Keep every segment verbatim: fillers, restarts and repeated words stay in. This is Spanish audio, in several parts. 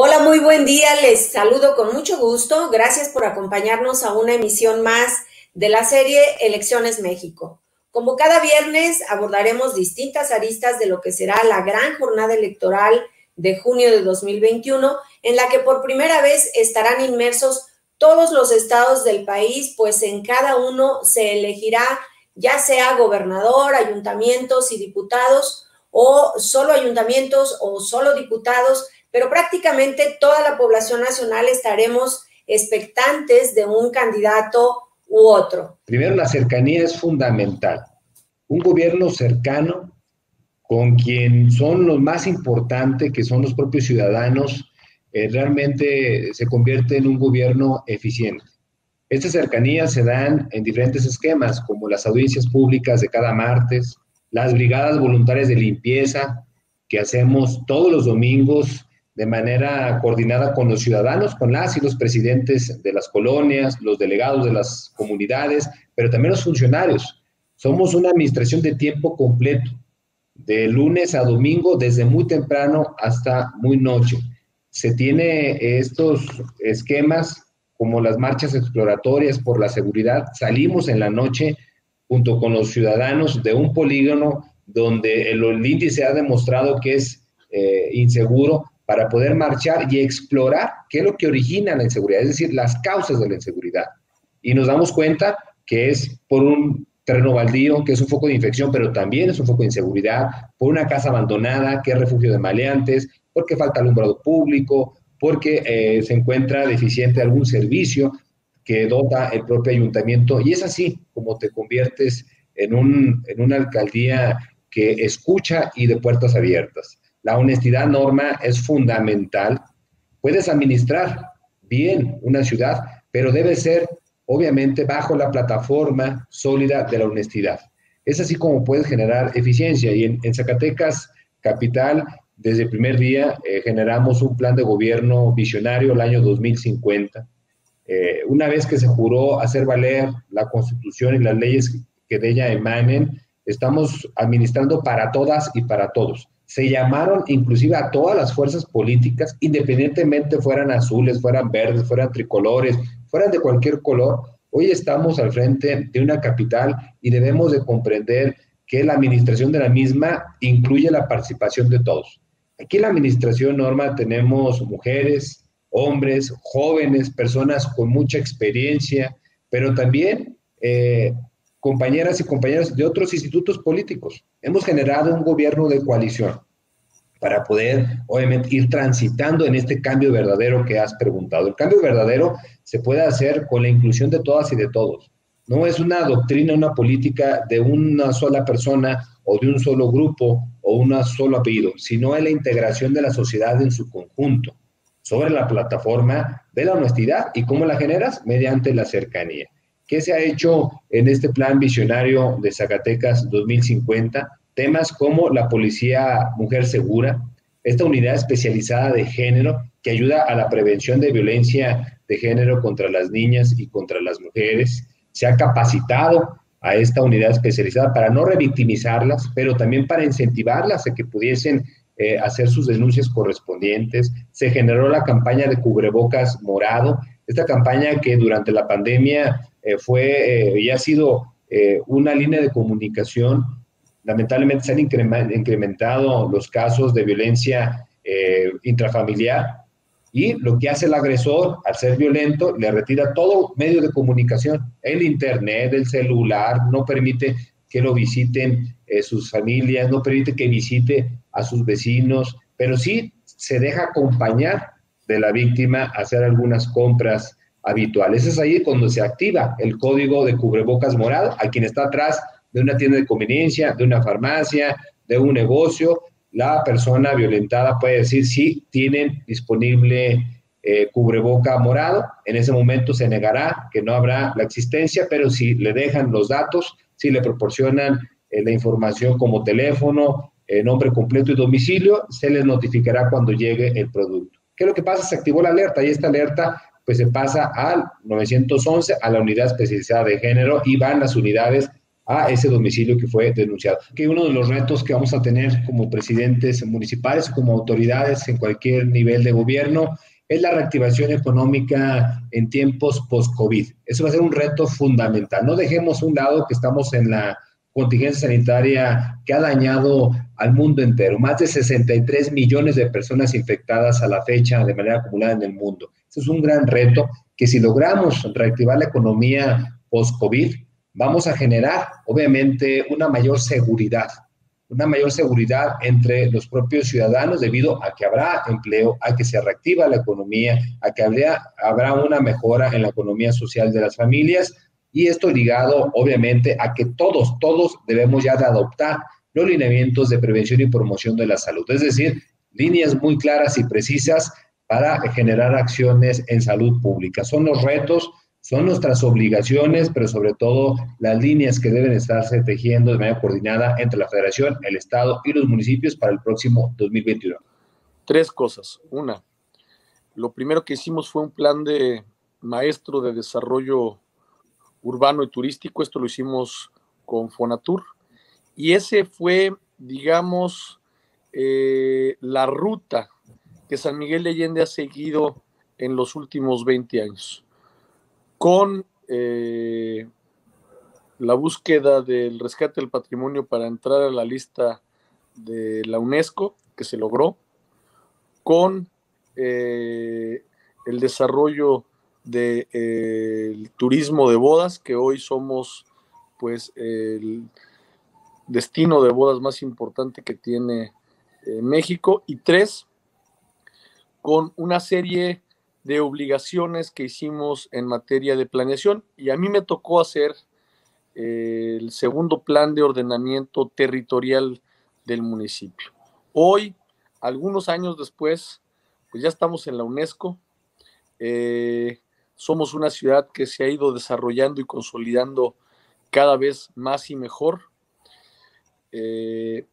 Hola, muy buen día. Les saludo con mucho gusto. Gracias por acompañarnos a una emisión más de la serie Elecciones México. Como cada viernes abordaremos distintas aristas de lo que será la gran jornada electoral de junio de dos mil veintiuno, en la que por primera vez estarán inmersos todos los estados del país, pues en cada uno se elegirá ya sea gobernador, ayuntamientos y diputados, o solo ayuntamientos o solo diputados, pero prácticamente toda la población nacional estaremos expectantes de un candidato u otro. Primero, la cercanía es fundamental. Un gobierno cercano con quien son los más importantes, que son los propios ciudadanos, eh, realmente se convierte en un gobierno eficiente. Estas cercanías se dan en diferentes esquemas, como las audiencias públicas de cada martes, las brigadas voluntarias de limpieza que hacemos todos los domingos de manera coordinada con los ciudadanos, con las y los presidentes de las colonias, los delegados de las comunidades, pero también los funcionarios. Somos una administración de tiempo completo, de lunes a domingo, desde muy temprano hasta muy noche. Se tiene estos esquemas como las marchas exploratorias por la seguridad. Salimos en la noche junto con los ciudadanos de un polígono donde el, el índice ha demostrado que es eh, inseguro, para poder marchar y explorar qué es lo que origina la inseguridad, es decir, las causas de la inseguridad. Y nos damos cuenta que es por un terreno baldío, que es un foco de infección, pero también es un foco de inseguridad, por una casa abandonada, que es refugio de maleantes, porque falta alumbrado público, porque eh, se encuentra deficiente algún servicio que dota el propio ayuntamiento. Y es así como te conviertes en, un, en una alcaldía que escucha y de puertas abiertas. La honestidad, Norma, es fundamental. Puedes administrar bien una ciudad, pero debe ser, obviamente, bajo la plataforma sólida de la honestidad. Es así como puedes generar eficiencia. Y en, en Zacatecas, capital, desde el primer día eh, generamos un plan de gobierno visionario el año dos mil cincuenta. Eh, una vez que se juró hacer valer la Constitución y las leyes que de ella emanen, estamos administrando para todas y para todos. Se llamaron inclusive a todas las fuerzas políticas, independientemente fueran azules, fueran verdes, fueran tricolores, fueran de cualquier color. Hoy estamos al frente de una capital y debemos de comprender que la administración de la misma incluye la participación de todos. Aquí en la administración, Norma, tenemos mujeres, hombres, jóvenes, personas con mucha experiencia, pero también eh, compañeras y compañeros de otros institutos políticos. Hemos generado un gobierno de coalición para poder, obviamente, ir transitando en este cambio verdadero que has preguntado. El cambio verdadero se puede hacer con la inclusión de todas y de todos. No es una doctrina, una política de una sola persona o de un solo grupo o un solo apellido, sino es la integración de la sociedad en su conjunto, sobre la plataforma de la honestidad. ¿Y cómo la generas? Mediante la cercanía. ¿Qué se ha hecho en este plan visionario de Zacatecas dos mil cincuenta? Temas como la policía mujer segura, esta unidad especializada de género que ayuda a la prevención de violencia de género contra las niñas y contra las mujeres. Se ha capacitado a esta unidad especializada para no revictimizarlas, pero también para incentivarlas a que pudiesen eh, hacer sus denuncias correspondientes. Se generó la campaña de cubrebocas morado, esta campaña que durante la pandemia eh, fue eh, y ha sido eh, una línea de comunicación. Lamentablemente se han incrementado los casos de violencia eh, intrafamiliar, y lo que hace el agresor al ser violento, le retira todo medio de comunicación, el internet, el celular, no permite que lo visiten eh, sus familias, no permite que visite a sus vecinos, pero sí se deja acompañar de la víctima a hacer algunas compras habituales. Es ahí cuando se activa el código de cubrebocas morado a quien está atrás de una tienda de conveniencia, de una farmacia, de un negocio. La persona violentada puede decir si tienen disponible eh, cubreboca morado. En ese momento se negará que no habrá la existencia, pero si le dejan los datos, si le proporcionan eh, la información como teléfono, eh, nombre completo y domicilio, se les notificará cuando llegue el producto. ¿Qué es lo que pasa? Se activó la alerta y esta alerta pues se pasa al nueve once, a la unidad especializada de género, y van las unidades a ese domicilio que fue denunciado. Que uno de los retos que vamos a tener como presidentes municipales, como autoridades en cualquier nivel de gobierno, es la reactivación económica en tiempos post-COVID. Eso va a ser un reto fundamental. No dejemos a un lado que estamos en la contingencia sanitaria que ha dañado al mundo entero. Más de sesenta y tres millones de personas infectadas a la fecha de manera acumulada en el mundo. Eso es un gran reto que si logramos reactivar la economía post-COVID, vamos a generar, obviamente, una mayor seguridad, una mayor seguridad entre los propios ciudadanos debido a que habrá empleo, a que se reactiva la economía, a que habrá, habrá una mejora en la economía social de las familias, y esto ligado, obviamente, a que todos, todos debemos ya de adoptar los lineamientos de prevención y promoción de la salud, es decir, líneas muy claras y precisas para generar acciones en salud pública. Son los retos, son nuestras obligaciones, pero sobre todo las líneas que deben estarse tejiendo de manera coordinada entre la Federación, el Estado y los municipios para el próximo dos mil veintiuno. Tres cosas. Una, lo primero que hicimos fue un plan de maestro de desarrollo urbano y turístico. Esto lo hicimos con Fonatur. Y ese fue, digamos, eh, la ruta que San Miguel de Allende ha seguido en los últimos veinte años. Con eh, la búsqueda del rescate del patrimonio para entrar a la lista de la UNESCO, que se logró, con eh, el desarrollo del de, eh, turismo de bodas, que hoy somos pues el destino de bodas más importante que tiene eh, México, y tres, con una serie de obligaciones que hicimos en materia de planeación, y a mí me tocó hacer eh, el segundo plan de ordenamiento territorial del municipio. Hoy, algunos años después, pues ya estamos en la UNESCO, eh, somos una ciudad que se ha ido desarrollando y consolidando cada vez más y mejor. Eh,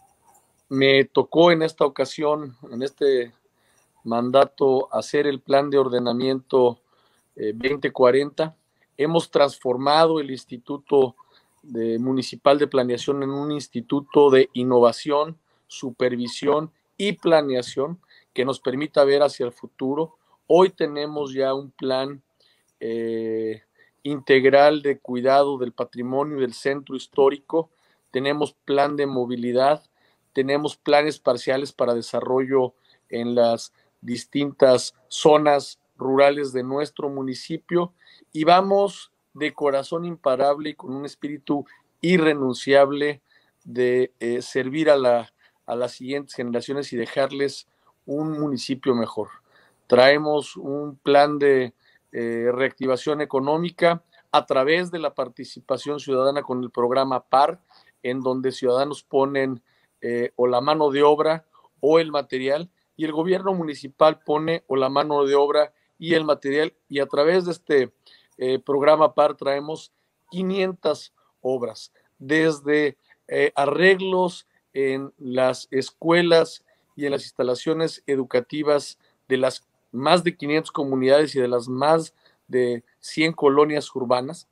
me tocó en esta ocasión, en este mandato, hacer el plan de ordenamiento eh, veinte cuarenta. Hemos transformado el Instituto de Municipal de Planeación en un instituto de innovación, supervisión y planeación que nos permita ver hacia el futuro. Hoy tenemos ya un plan eh, integral de cuidado del patrimonio y del centro histórico. Tenemos plan de movilidad, tenemos planes parciales para desarrollo en las distintas zonas rurales de nuestro municipio, y vamos de corazón imparable y con un espíritu irrenunciable de eh, servir a, la, a las siguientes generaciones y dejarles un municipio mejor. Traemos un plan de eh, reactivación económica a través de la participación ciudadana con el programa P A R, en donde ciudadanos ponen eh, o la mano de obra o el material, y el gobierno municipal pone o la mano de obra y el material, y a través de este eh, programa P A R traemos quinientas obras, desde eh, arreglos en las escuelas y en las instalaciones educativas de las más de quinientas comunidades y de las más de cien colonias urbanas,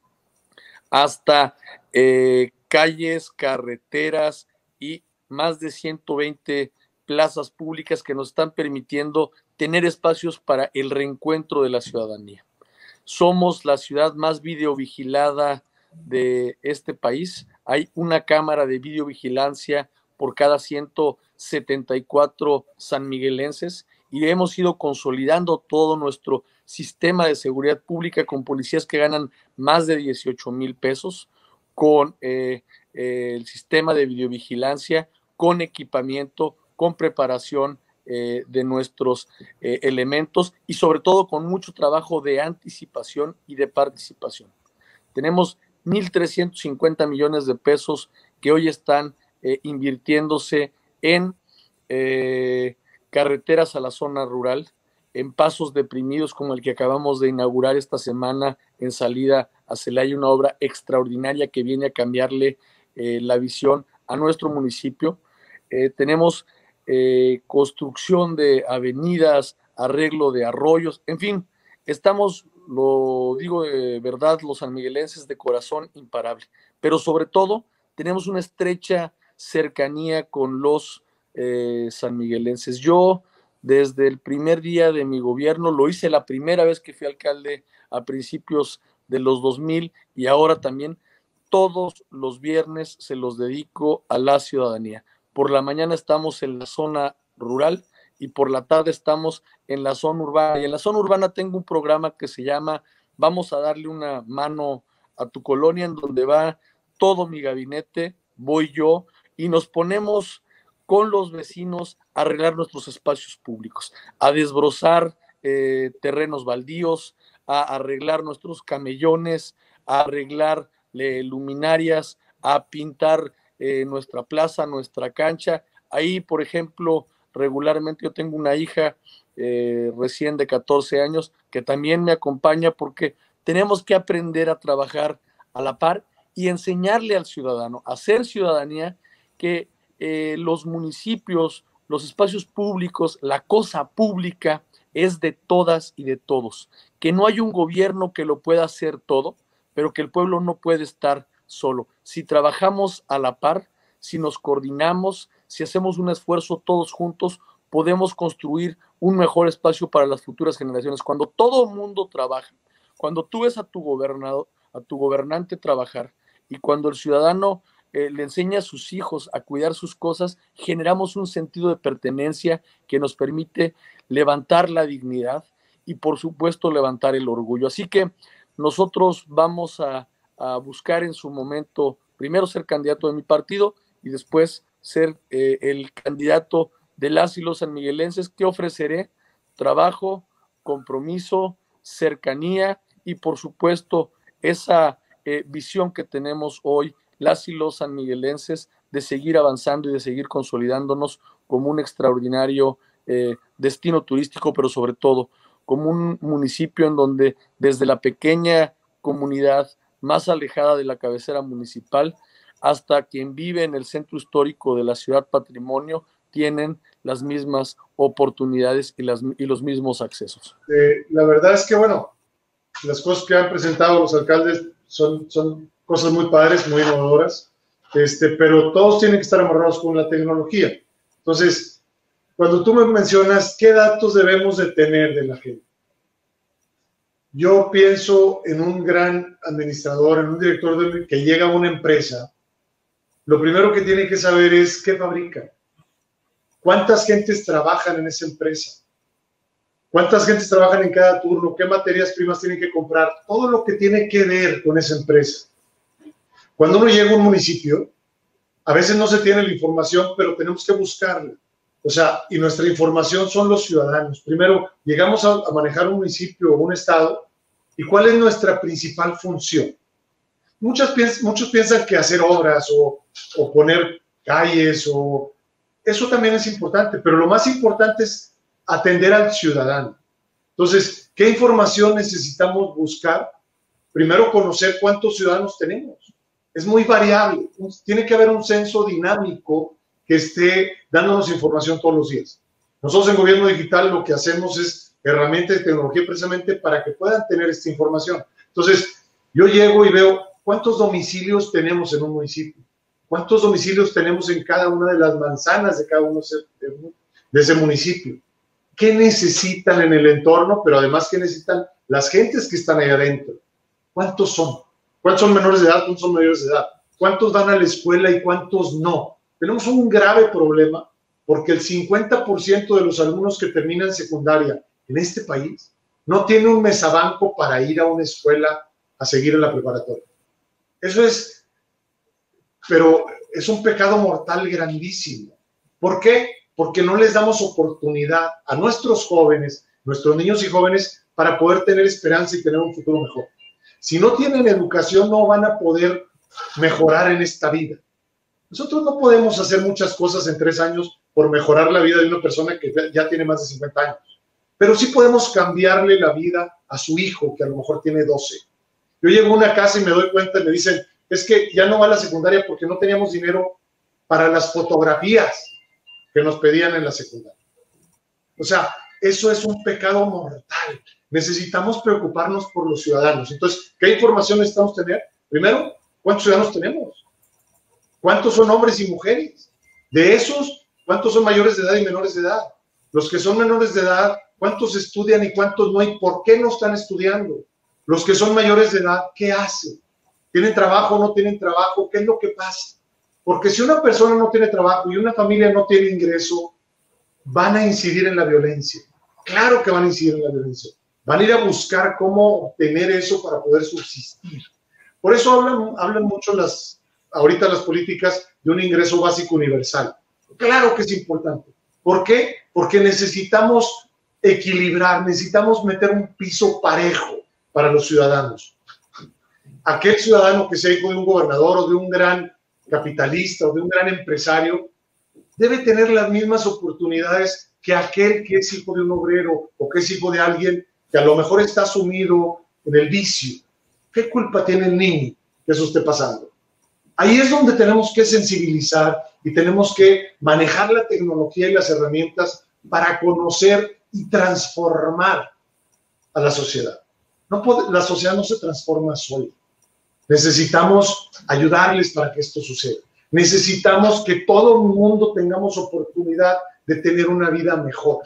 hasta eh, calles, carreteras y más de ciento veinte plazas públicas que nos están permitiendo tener espacios para el reencuentro de la ciudadanía. Somos la ciudad más videovigilada de este país. Hay una cámara de videovigilancia por cada ciento setenta y cuatro sanmiguelenses, y hemos ido consolidando todo nuestro sistema de seguridad pública con policías que ganan más de dieciocho mil pesos, con eh, eh, el sistema de videovigilancia, con equipamiento, con preparación eh, de nuestros eh, elementos, y sobre todo con mucho trabajo de anticipación y de participación. Tenemos mil trescientos cincuenta millones de pesos que hoy están eh, invirtiéndose en eh, carreteras a la zona rural, en pasos deprimidos como el que acabamos de inaugurar esta semana en salida a Celaya, una obra extraordinaria que viene a cambiarle eh, la visión a nuestro municipio. Eh, tenemos eh, construcción de avenidas, arreglo de arroyos, en fin, estamos lo digo de verdad, los sanmiguelenses de corazón imparable, pero sobre todo tenemos una estrecha cercanía con los eh, sanmiguelenses. Yo, desde el primer día de mi gobierno, lo hice la primera vez que fui alcalde a principios de los dos mil y ahora también, todos los viernes se los dedico a la ciudadanía. Por la mañana estamos en la zona rural y por la tarde estamos en la zona urbana. Y en la zona urbana tengo un programa que se llama Vamos a darle una mano a tu colonia, en donde va todo mi gabinete, voy yo, y nos ponemos con los vecinos a arreglar nuestros espacios públicos, a desbrozar eh, terrenos baldíos, a arreglar nuestros camellones, a arreglar eh, luminarias, a pintar eh, nuestra plaza, nuestra cancha. Ahí, por ejemplo, regularmente yo tengo una hija eh, recién de catorce años que también me acompaña, porque tenemos que aprender a trabajar a la par y enseñarle al ciudadano, a hacer ciudadanía, que eh, los municipios, los espacios públicos, la cosa pública es de todas y de todos, que no hay un gobierno que lo pueda hacer todo, pero que el pueblo no puede estar solo. Si trabajamos a la par, si nos coordinamos, si hacemos un esfuerzo todos juntos, podemos construir un mejor espacio para las futuras generaciones. Cuando todo el mundo trabaja, cuando tú ves a tu gobernador, a tu gobernante trabajar, y cuando el ciudadano eh, le enseña a sus hijos a cuidar sus cosas, generamos un sentido de pertenencia que nos permite levantar la dignidad y, por supuesto, levantar el orgullo. Así que nosotros vamos a, a buscar en su momento, primero ser candidato de mi partido y después ser eh, el candidato de las y los sanmiguelenses, que ofreceré trabajo, compromiso, cercanía y, por supuesto, esa eh, visión que tenemos hoy las y los sanmiguelenses de seguir avanzando y de seguir consolidándonos como un extraordinario eh, destino turístico, pero sobre todo como un municipio en donde desde la pequeña comunidad más alejada de la cabecera municipal hasta quien vive en el centro histórico de la ciudad patrimonio tienen las mismas oportunidades y, las, y los mismos accesos. Eh, la verdad es que, bueno, las cosas que han presentado los alcaldes son, son cosas muy padres, muy innovadoras, este, pero todos tienen que estar amarrados con la tecnología. Entonces, cuando tú me mencionas qué datos debemos de tener de la gente, yo pienso en un gran administrador, en un director de, que llega a una empresa. Lo primero que tiene que saber es qué fabrican, cuántas gentes trabajan en esa empresa, cuántas gentes trabajan en cada turno, qué materias primas tienen que comprar, todo lo que tiene que ver con esa empresa. Cuando uno llega a un municipio, a veces no se tiene la información, pero tenemos que buscarla. O sea, y nuestra información son los ciudadanos. Primero, llegamos a, a manejar un municipio o un estado, ¿y cuál es nuestra principal función? Muchas, muchos piensan que hacer obras o, o poner calles, o eso también es importante, pero lo más importante es atender al ciudadano. Entonces, ¿qué información necesitamos buscar? Primero, conocer cuántos ciudadanos tenemos. Es muy variable. Tiene que haber un censo dinámico que esté dándonos información todos los días. Nosotros en Gobierno Digital lo que hacemos es herramientas de tecnología precisamente para que puedan tener esta información. Entonces, yo llego y veo cuántos domicilios tenemos en un municipio, cuántos domicilios tenemos en cada una de las manzanas de cada uno de ese municipio, qué necesitan en el entorno, pero además qué necesitan las gentes que están ahí adentro, cuántos son, cuántos son menores de edad, cuántos son mayores de edad, cuántos van a la escuela y cuántos no. Tenemos un grave problema porque el cincuenta por ciento de los alumnos que terminan secundaria en este país no tiene un mesabanco para ir a una escuela a seguir en la preparatoria. Eso es, pero es un pecado mortal grandísimo. ¿Por qué? Porque no les damos oportunidad a nuestros jóvenes, nuestros niños y jóvenes, para poder tener esperanza y tener un futuro mejor. Si no tienen educación, no van a poder mejorar en esta vida. Nosotros no podemos hacer muchas cosas en tres años por mejorar la vida de una persona que ya tiene más de cincuenta años. Pero sí podemos cambiarle la vida a su hijo, que a lo mejor tiene doce. Yo llego a una casa y me doy cuenta y me dicen, es que ya no va a la secundaria porque no teníamos dinero para las fotografías que nos pedían en la secundaria. O sea, eso es un pecado mortal. necesitamos preocuparnos por los ciudadanos. Entonces, ¿qué información necesitamos tener? Primero, ¿cuántos ciudadanos tenemos? ¿Cuántos son hombres y mujeres? De esos, ¿cuántos son mayores de edad y menores de edad? Los que son menores de edad, ¿cuántos estudian y cuántos no? ¿Y por qué no están estudiando? Los que son mayores de edad, ¿qué hacen? ¿Tienen trabajo o no tienen trabajo? ¿Qué es lo que pasa? Porque si una persona no tiene trabajo y una familia no tiene ingreso, van a incidir en la violencia. Claro que van a incidir en la violencia. Van a ir a buscar cómo obtener eso para poder subsistir. Por eso hablan, hablan mucho las, ahorita las políticas de un ingreso básico universal. Claro que es importante. ¿Por qué? Porque necesitamos equilibrar, necesitamos meter un piso parejo para los ciudadanos. Aquel ciudadano que sea hijo de un gobernador o de un gran capitalista o de un gran empresario debe tener las mismas oportunidades que aquel que es hijo de un obrero o que es hijo de alguien que a lo mejor está sumido en el vicio. ¿Qué culpa tiene el niño que eso esté pasando? Ahí es donde tenemos que sensibilizar y tenemos que manejar la tecnología y las herramientas para conocer y transformar a la sociedad. No puede, la sociedad no se transforma sola. Necesitamos ayudarles para que esto suceda. Necesitamos que todo el mundo tengamos oportunidad de tener una vida mejor,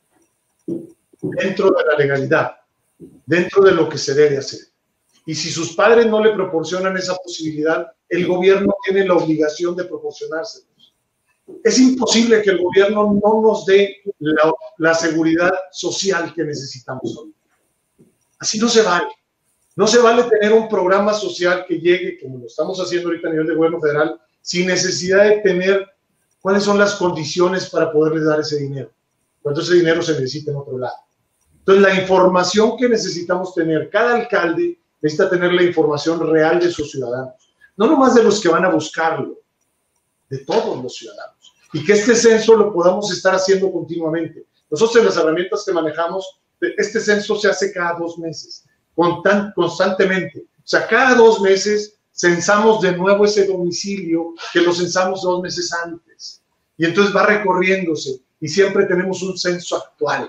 dentro de la legalidad, dentro de lo que se debe hacer. Y si sus padres no le proporcionan esa posibilidad, el gobierno tiene la obligación de proporcionárselos. Es imposible que el gobierno no nos dé la, la seguridad social que necesitamos hoy. Así no se vale. No se vale tener un programa social que llegue, como lo estamos haciendo ahorita a nivel de gobierno federal, sin necesidad de tener cuáles son las condiciones para poderles dar ese dinero. Cuánto ese dinero se necesita en otro lado. Entonces, la información que necesitamos tener, cada alcalde necesita tener la información real de sus ciudadanos. No nomás de los que van a buscarlo, de todos los ciudadanos. Y que este censo lo podamos estar haciendo continuamente. Nosotros en las herramientas que manejamos, este censo se hace cada dos meses. Constantemente, o sea, cada dos meses censamos de nuevo ese domicilio que lo censamos dos meses antes, y entonces va recorriéndose y siempre tenemos un censo actual.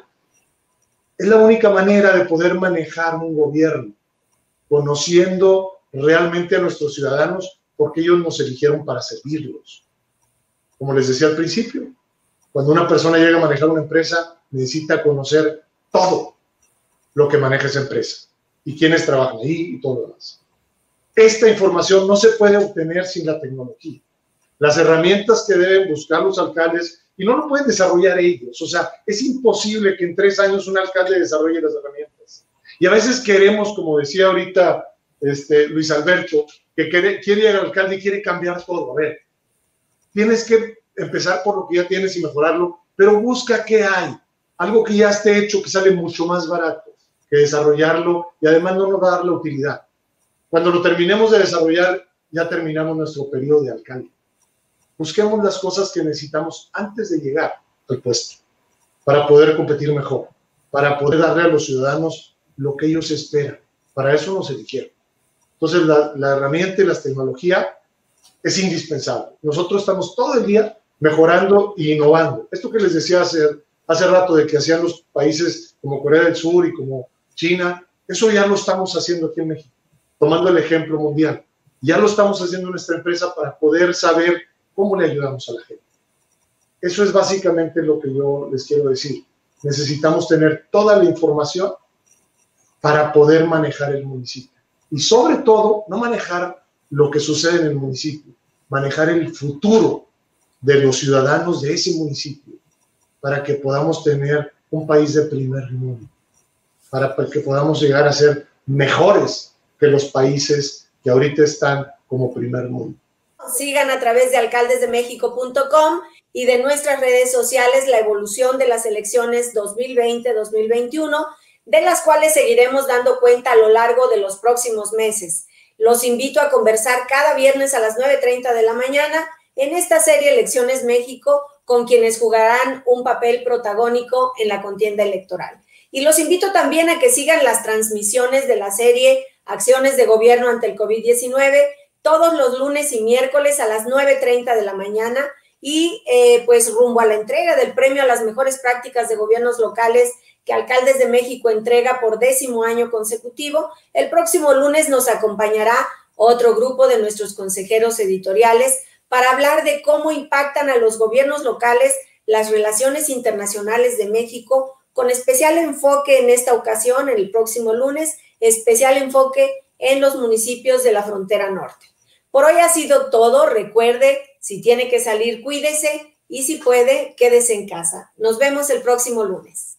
Es la única manera de poder manejar un gobierno, conociendo realmente a nuestros ciudadanos, porque ellos nos eligieron para servirlos. Como les decía al principio, cuando una persona llega a manejar una empresa, necesita conocer todo lo que maneja esa empresa y quiénes trabajan ahí y todo lo demás. Esta información no se puede obtener sin la tecnología. Las herramientas que deben buscar los alcaldes, y no lo pueden desarrollar ellos, o sea, es imposible que en tres años un alcalde desarrolle las herramientas. Y a veces queremos, como decía ahorita este, Luis Alberto, que quiere, quiere ir al alcalde y quiere cambiar todo. A ver, tienes que empezar por lo que ya tienes y mejorarlo, pero busca qué hay, algo que ya esté hecho, que sale mucho más barato que desarrollarlo, y además no nos va a dar la utilidad. Cuando lo terminemos de desarrollar, ya terminamos nuestro periodo de alcalde. Busquemos las cosas que necesitamos antes de llegar al puesto, para poder competir mejor, para poder darle a los ciudadanos lo que ellos esperan. Para eso nos eligieron. Entonces, la, la herramienta y la tecnología es indispensable. Nosotros estamos todo el día mejorando e innovando. Esto que les decía hace, hace rato de que hacían los países como Corea del Sur y como China, eso ya lo estamos haciendo aquí en México, tomando el ejemplo mundial. Ya lo estamos haciendo en nuestra empresa para poder saber cómo le ayudamos a la gente. Eso es básicamente lo que yo les quiero decir. Necesitamos tener toda la información para poder manejar el municipio. Y sobre todo, no manejar lo que sucede en el municipio, manejar el futuro de los ciudadanos de ese municipio, para que podamos tener un país de primer mundo, para que podamos llegar a ser mejores que los países que ahorita están como primer mundo. Sigan a través de alcaldes de méxico punto com y de nuestras redes sociales la evolución de las elecciones dos mil veinte dos mil veintiuno, de las cuales seguiremos dando cuenta a lo largo de los próximos meses. Los invito a conversar cada viernes a las nueve treinta de la mañana en esta serie Elecciones México, con quienes jugarán un papel protagónico en la contienda electoral. Y los invito también a que sigan las transmisiones de la serie Acciones de Gobierno ante el COVID diecinueve, todos los lunes y miércoles a las nueve treinta de la mañana, y eh, pues rumbo a la entrega del premio a las mejores prácticas de gobiernos locales que Alcaldes de México entrega por décimo año consecutivo. El próximo lunes nos acompañará otro grupo de nuestros consejeros editoriales para hablar de cómo impactan a los gobiernos locales las relaciones internacionales de México, con especial enfoque en esta ocasión, en el próximo lunes, especial enfoque en los municipios de la frontera norte. Por hoy ha sido todo. Recuerde, si tiene que salir, cuídese y si puede, quédese en casa. Nos vemos el próximo lunes.